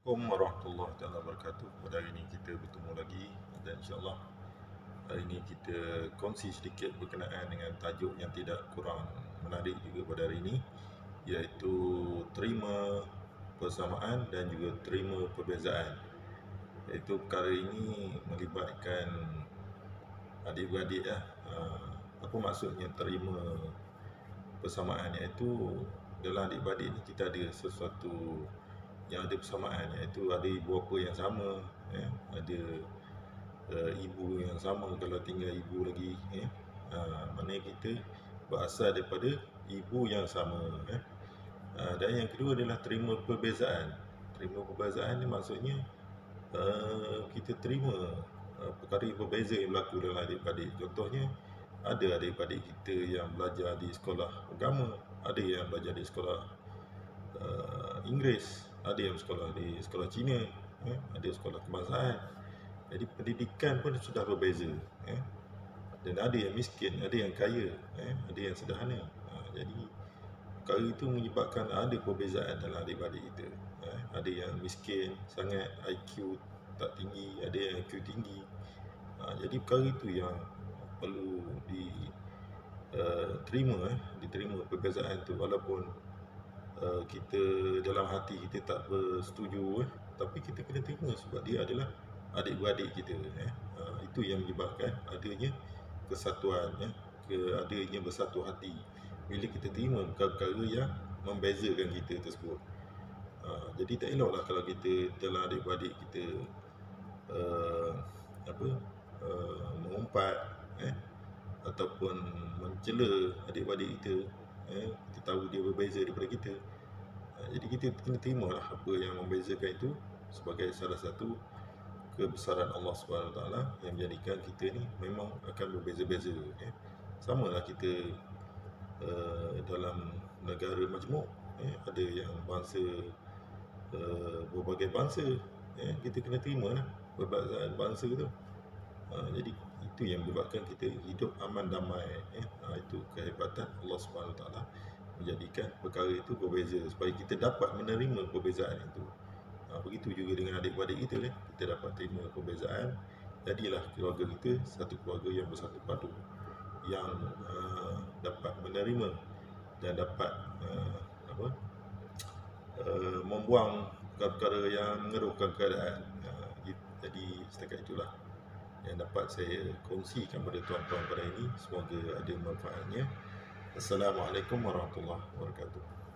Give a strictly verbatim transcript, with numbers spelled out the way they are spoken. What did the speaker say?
Assalamualaikum warahmatullahi taala wabarakatuh. Pada hari ini kita bertemu lagi dan insya-Allah hari ini kita kongsi sedikit berkenaan dengan tajuk yang tidak kurang menarik juga pada hari ini, iaitu terima persamaan dan juga terima perbezaan. Iaitu perkara ini melibatkan adik-beradik lah. Apa maksudnya terima persamaan, iaitu dalam adik-beradik ni kita ada sesuatu yang ada persamaan, iaitu ada ibu bapa yang sama, ya, ada uh, ibu yang sama kalau tinggal ibu lagi, ya. Uh, maknanya kita berasal daripada ibu yang sama, ya. Uh, dan yang kedua adalah terima perbezaan. Terima perbezaan ni maksudnya uh, kita terima uh, perkara yang berbeza yang berlaku dalam adik-beradik. Contohnya, ada adik-beradik kita yang belajar di sekolah agama, ada yang belajar di sekolah uh, Inggeris, ada yang sekolah di sekolah Cina, eh, ada sekolah kebangsaan. Jadi pendidikan pun sudah berbeza, eh. Dan ada yang miskin, ada yang kaya, eh, ada yang sederhana. Ha, jadi perkara itu menyebabkan ada perbezaan dalam adik-beradik kita, eh. Ada yang miskin sangat, I Q tak tinggi, ada yang I Q tinggi. Ha, jadi perkara itu yang perlu diterima, uh, eh, diterima perbezaan itu, walaupun Uh, kita dalam hati kita tak bersetuju, eh, tapi kita kena terima sebab dia adalah adik-beradik kita, eh. Uh, itu yang menyebabkan adanya kesatuan, eh, ke adanya bersatu hati bila kita terima perkara-perkara yang membezakan kita tersebut. Uh, jadi tak eloklah kalau kita dalam adik-beradik kita uh, apa uh, mengumpat, eh, ataupun mencela adik-beradik kita. Eh, kita tahu dia berbeza daripada kita. Jadi kita kena terimalah apa yang membezakan itu sebagai salah satu kebesaran Allah subhanahu wa taala yang menjadikan kita ni memang akan berbeza-beza, eh. Sama lah kita uh, dalam negara majmuk, eh, ada yang bangsa uh, berbagai bangsa, eh, kita kena terima lah perbezaan bangsa tu. Uh, jadi itu yang menyebabkan kita hidup aman damai, eh. Ha, itu kehebatan Allah subhanahu wa taala menjadikan perkara itu berbeza supaya kita dapat menerima perbezaan itu. Ha, begitu juga dengan adik-beradik kita, eh. Kita dapat terima perbezaan, jadilah keluarga kita satu keluarga yang bersatu padu, yang uh, dapat menerima dan dapat uh, apa uh, membuang perkara-perkara yang mengeruhkan keadaan. Uh, jadi setakat itulah yang dapat saya kongsikan pada tuan-tuan pada ini. Semoga ada manfaatnya. Assalamualaikum warahmatullahi wabarakatuh.